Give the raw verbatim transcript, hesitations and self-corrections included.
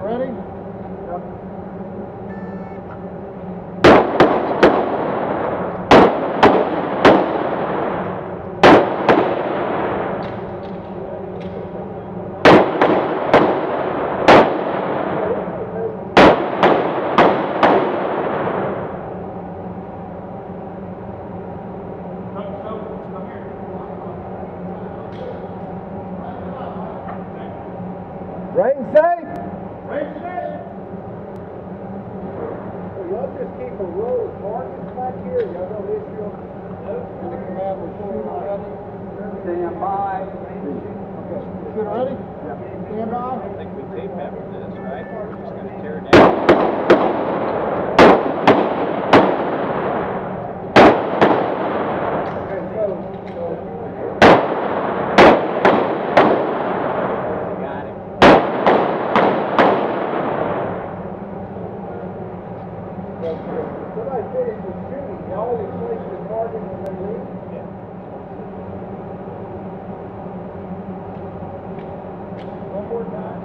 ready? Rain safe? Rain safe. Well, y'all just keep a row of targets back here. Y'all don't issue them. And the command will shoot ready. Stand by. Okay. Shoot ready? Yeah. Stand by. I think we tape after this, right? We're just going to tear it down. Somebody finishes shooting, you always place the target when they leave? Yeah. One more time.